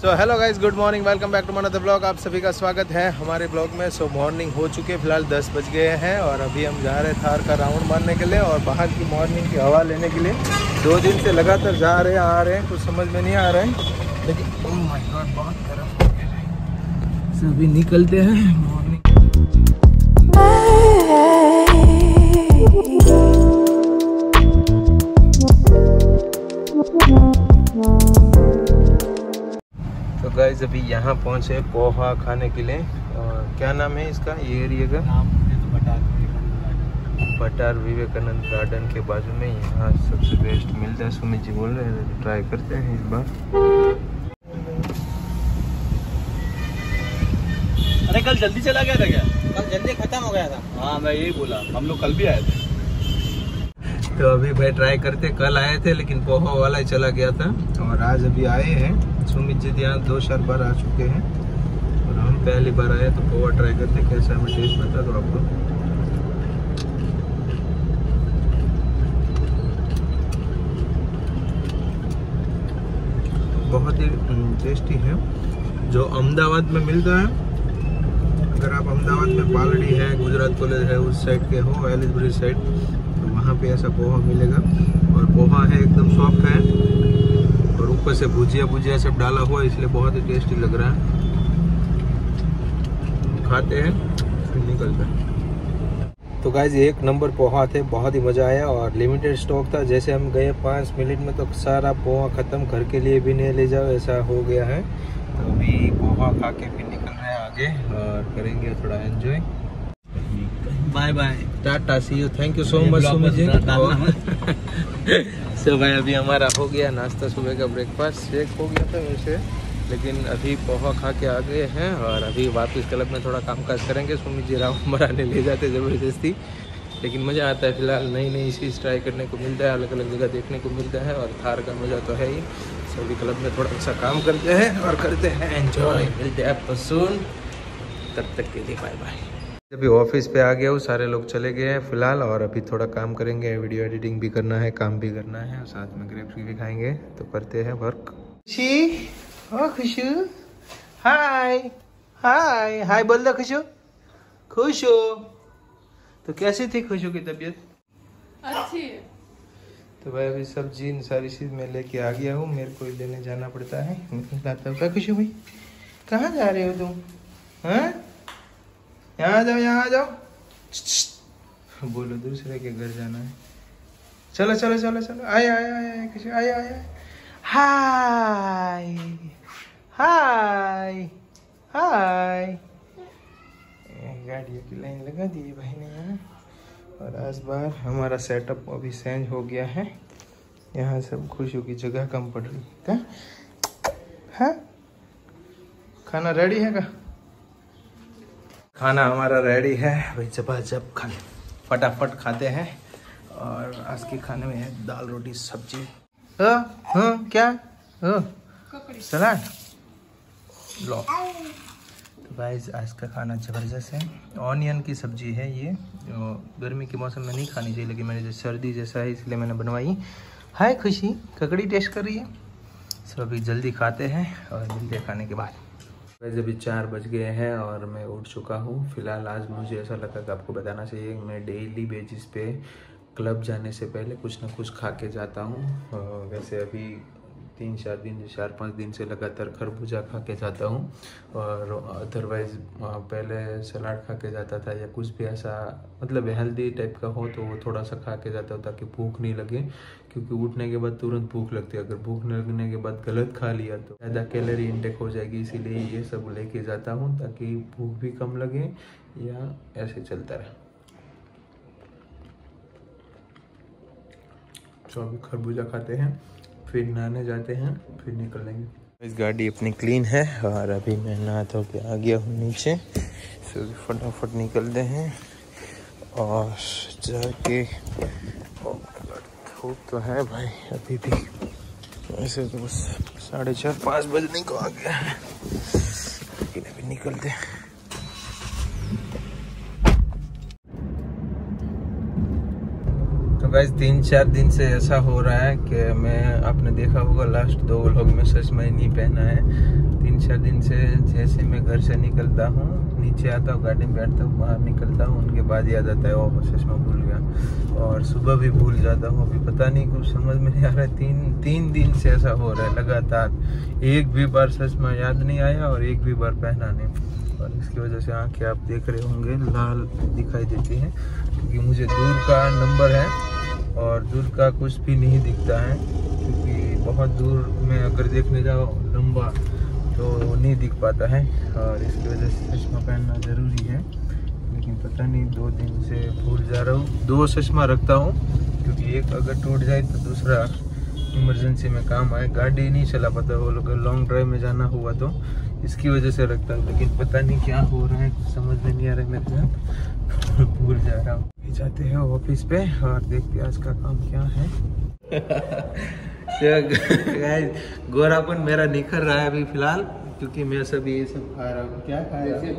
तो hello guys, good morning, welcome back to another blog. आप सभी का स्वागत है हमारे ब्लॉग में। सो मॉर्निंग हो चुके, फिलहाल 10 बज गए हैं और अभी हम जा रहे हैं थार का राउंड मारने के लिए और बाहर की मॉर्निंग की हवा लेने के लिए। 2 दिन से लगातार जा रहे हैं, आ रहे हैं, कुछ समझ में नहीं आ रहा है, लेकिन ओह माय गॉड बहुत गर्म है। सो अभी निकलते हैं मॉर्निंग। तो गाइस अभी यहाँ पहुँचे पोहा खाने के लिए। और क्या नाम है इसका, ये एरिया का नाम? बटार विवेकानंद गार्डन के बाजू में यहाँ सबसे बेस्ट मिलता है। सुमित जी बोल रहे हैं, ट्राई करते हैं इस बार। अरे कल जल्दी चला गया था क्या? कल जल्दी खत्म हो गया था। हाँ मैं यही बोला, हम लोग कल भी आए थे। तो अभी भाई ट्राई करते, कल आए थे लेकिन पोहा वाला ही चला गया था और आज अभी आए हैं। सुमित जी यहाँ 2-4 बार आ चुके हैं और हम पहली बार आए, तो पोहा ट्राई करते कैसा हमें टेस्ट बता दो आपको। बहुत ही टेस्टी है, जो अहमदाबाद में मिलता है। अगर आप अहमदाबाद में पालड़ी है, गुजरात कॉलेज है, उस साइड के हो, एलिस ब्रिज साइड, तो वहाँ पे ऐसा पोहा मिलेगा। और पोहा है एकदम सॉफ्ट है और ऊपर से भुजिया सब डाला हुआ, इसलिए बहुत ही टेस्टी लग रहा है। खाते हैं फिर निकलते हैं। तो गाइस 1 नंबर पोहा थे, बहुत ही मज़ा आया और लिमिटेड स्टॉक था। जैसे हम गए 5 मिनट में तो सारा पोहा ख़त्म, घर के लिए भी नहीं ले जाओ ऐसा हो गया है। तो अभी पोहा खा के फिर निकल रहे हैं आगे और करेंगे थोड़ा enjoy. Bye bye, tata, see you, thank you so much Sumit ji. So भाई अभी हमारा हो गया नाश्ता, सुबह का ब्रेकफास्ट। शेक हो गया था वैसे, लेकिन अभी पोहा खा के आ गए हैं और अभी वापस क्लब में थोड़ा कामकाज करेंगे। सुमित जी राउंड मराने ले जाते ज़बरदस्ती, लेकिन मज़ा आता है। फिलहाल नई नई चीज़ ट्राई करने को मिलता है, अलग अलग जगह देखने को मिलता है और थार का मज़ा तो है ही। सभी क्लब में थोड़ा सा काम करते हैं और करते हैं एंजॉय। मिलते हैं आपको सून, तब तक के लिए बाय बाय। अभी ऑफिस पे आ गया हूँ, सारे लोग चले गए हैं फिलहाल और अभी थोड़ा काम करेंगे, वीडियो एडिटिंग भी करना है, काम भी करना है और साथ में ग्रेप्स भी खाएंगे। तो करते हैं वर्क। खुशी, ओ खुशू, हाय हाय हाय बोल दो खुशू। खुशू, तो कैसी थी खुशू की तबीयत? अच्छी। तो भाई अभी सब्जी सारी चीज मैं लेके आ गया हूँ, मेरे को लेने जाना पड़ता है। लाता हूँ क्या खुशू भाई? कहाँ जा रहे हो तुम? हाँ, यहाँ आ जाओ, यहाँ आ जाओ। बोलो दूसरे के घर जाना है। चलो चलो चलो चलो, आए आए आए खुशू, आए आए। हाय हाय हाय। गाड़ियों की लाइन लगा दी भाई ने यहाँ। और आज बार हमारा सेटअप अभी चेंज हो गया है, यहाँ सब खुशियों की जगह कम पड़ रही है। हाँ, खाना रेडी है का? खाना हमारा रेडी है भाई, जब खा फटाफट खाते हैं। और आज के खाने में है दाल रोटी सब्जी। क्या सलाद लो। तो गाइस आज का खाना ज़बरदस्त है। ऑनियन की सब्जी है ये, जो गर्मी के मौसम में नहीं खानी चाहिए, लेकिन मैंने जो सर्दी जैसा है इसलिए मैंने बनवाई। हाय खुशी, ककड़ी टेस्ट कर रही है। सब अभी जल्दी खाते हैं और मिलते हैं खाने के बाद। वैसे अभी 4 बज गए हैं और मैं उठ चुका हूँ। फिलहाल आज मुझे ऐसा लगा कि आपको बताना चाहिए, मैं डेली बेसिस पे क्लब जाने से पहले कुछ ना कुछ खा के जाता हूँ। वैसे अभी 4-5 दिन से लगातार खरबूजा खा के जाता हूँ और अदरवाइज़ पहले सलाद खा के जाता था या कुछ भी ऐसा मतलब हेल्दी टाइप का हो तो वो थोड़ा सा खा के जाता हूँ ताकि भूख नहीं लगे, क्योंकि उठने के बाद तुरंत भूख लगती है। अगर भूख लगने के बाद गलत खा लिया तो ज़्यादा कैलोरी इंटेक हो जाएगी, इसीलिए ये सब लेके जाता हूँ ताकि भूख भी कम लगे या ऐसे चलता रहे। तो अभी खरबूजा खाते हैं, फिर नहाने जाते हैं, फिर निकलेंगे। इस गाड़ी अपनी क्लीन है और अभी मैं नहा धो के आ गया हूँ नीचे। तो फटाफट निकलते हैं और जाके, धूप तो है भाई अभी भी, वैसे तो बस 4:30-5 बजने को आ गया है, लेकिन अभी निकलते हैं। तो गाइस 3-4 दिन से ऐसा हो रहा है कि मैं, आपने देखा होगा लास्ट 2 व्लॉग में सच में नहीं पहना है। 3-4 दिन से जैसे मैं घर से निकलता हूँ, नीचे आता हूँ, गाड़ी में बैठता हूँ, बाहर निकलता हूँ, उनके बाद याद आता है ओह चश्मा भूल गया। और सुबह भी भूल जाता हूँ। अभी पता नहीं, कुछ समझ में नहीं आ रहा है। 3 दिन से ऐसा हो रहा है लगातार। एक भी बार चश्मा याद नहीं आया और एक भी बार पहना नहीं। और इसकी वजह से आँखें आप देख रहे होंगे लाल दिखाई देती हैं, क्योंकि मुझे दूर का नंबर है और दूर का कुछ भी नहीं दिखता है, क्योंकि बहुत दूर में अगर देखने जाओ लंबा तो नहीं दिख पाता है। और इसकी वजह से चश्मा पहनना ज़रूरी है, लेकिन पता नहीं 2 दिन से भूल जा रहा हूँ। 2 चश्मा रखता हूँ, क्योंकि एक अगर टूट जाए तो दूसरा इमरजेंसी में काम आए। गाड़ी नहीं चला पाता, वो लोग लॉन्ग ड्राइव में जाना हुआ तो इसकी वजह से रखता हूँ। लेकिन पता नहीं क्या हो रहा है, कुछ समझ में नहीं आ रहा है मेरे साथ। भूल जा रहा हूँ। जाते हैं ऑफिस पे और देखते हैं आज का काम क्या है। गोरापन मेरा निखर रहा है अभी फिलहाल, क्योंकि मैं सब ये सब खा रहा हूँ। क्या खा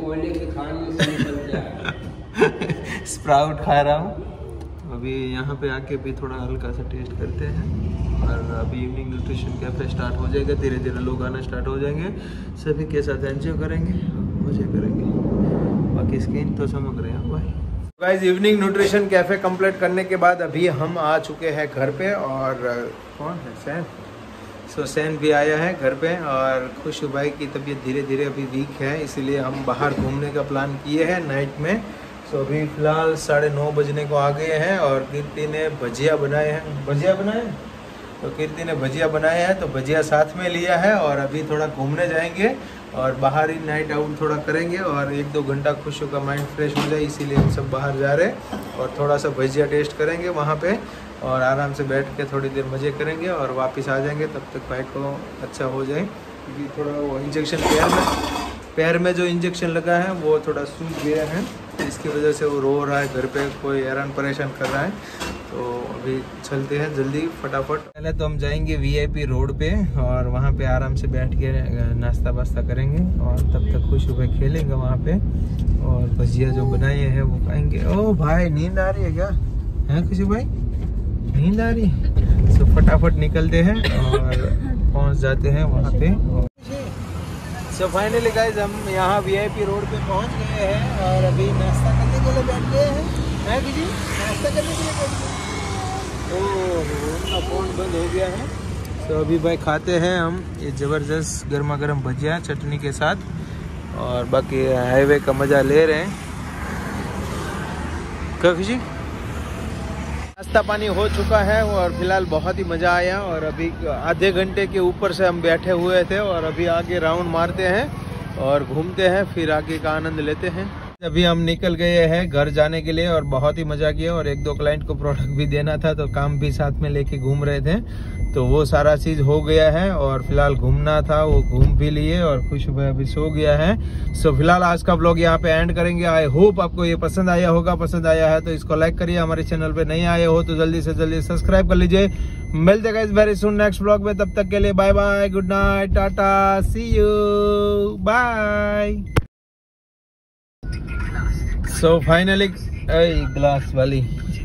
रहा हूँ? स्प्राउट खा रहा हूँ। अभी यहाँ पे आके भी थोड़ा हल्का सा टेस्ट करते हैं। और अभी इवनिंग न्यूट्रिशन कैफे स्टार्ट हो जाएगा, धीरे धीरे लोग आना स्टार्ट हो जाएंगे। सभी के साथ एंजॉय करेंगे, मजे करेंगे। बाकी स्किन तो समझ रहे हैं भाई। Guys, evening nutrition cafe complete करने के बाद अभी हम आ चुके हैं घर पे। और कौन है? सैन। सैन भी आया है घर पे। और खुशू भाई की तबीयत धीरे धीरे अभी वीक है, इसलिए हम बाहर घूमने का प्लान किए हैं नाइट में। अभी फिलहाल 9:30 बजने को आ गए हैं और कीर्ति ने भजिया बनाए हैं। भजिया बनाए हैं तो कीर्ति ने भजिया बनाए हैं, तो भजिया साथ में लिया है। और अभी थोड़ा घूमने जाएंगे और बाहर ही नाइट आउट थोड़ा करेंगे और 1-2 घंटा खुशू का माइंड फ्रेश हो जाए, इसीलिए हम सब बाहर जा रहे हैं। और थोड़ा सा भजिया टेस्ट करेंगे वहाँ पे और आराम से बैठ के थोड़ी देर मज़े करेंगे और वापस आ जाएंगे। तब तक भाई को अच्छा हो जाए, क्योंकि थोड़ा वो इंजेक्शन पैर में जो इंजेक्शन लगा है वो थोड़ा सूज गया है, इसकी वजह से वो रो रहा है घर पे, कोई हैरान परेशान कर रहा है। तो अभी चलते हैं जल्दी फटाफट। पहले तो हम जाएंगे VIP रोड पे और वहाँ पे आराम से बैठ के नाश्ता वास्ता करेंगे और तब तक खुश होकर खेलेंगे वहाँ पे और भजिया जो बनाए हैं वो खाएंगे। ओ भाई, नींद आ रही है क्या? है खुशी भाई, नींद आ रही है? तो फटाफट निकलते हैं और पहुँच जाते हैं वहाँ पे। सो फाइनली गाइज हम यहाँ VIP रोड पे पहुँच गए हैं और अभी नाश्ता करने के लिए बैठ गए हैं कि जी? नाश्ता करने के लिए बैठ गए। उनका फ़ोन बंद हो गया है। तो अभी भाई खाते हैं हम ये ज़बरदस्त गर्मा गर्म भजिया चटनी के साथ और बाकी हाईवे का मज़ा ले रहे हैं। क्या खुशी? नाश्ता पानी हो चुका है और फिलहाल बहुत ही मज़ा आया। और अभी आधे घंटे के ऊपर से हम बैठे हुए थे और अभी आगे राउंड मारते हैं और घूमते हैं, फिर आगे का आनंद लेते हैं। अभी हम निकल गए हैं घर जाने के लिए और बहुत ही मज़ा किया और 1-2 क्लाइंट को प्रोडक्ट भी देना था, तो काम भी साथ में लेके घूम रहे थे, तो वो सारा चीज़ हो गया है। और फिलहाल घूमना था वो घूम भी लिए और खुश भाई अभी सो गया है। सो फिलहाल आज का ब्लॉग यहाँ पे एंड करेंगे। आई होप आपको ये पसंद आया होगा। पसंद आया है तो इसको लाइक करिए, हमारे चैनल पे नहीं आए हो तो जल्दी से जल्दी सब्सक्राइब कर लीजिए। मिलते हैं वेरी सुन नेक्स्ट ब्लॉग में, तब तक के लिए bye bye, good night, tata, see you, bye. So finally glass वाली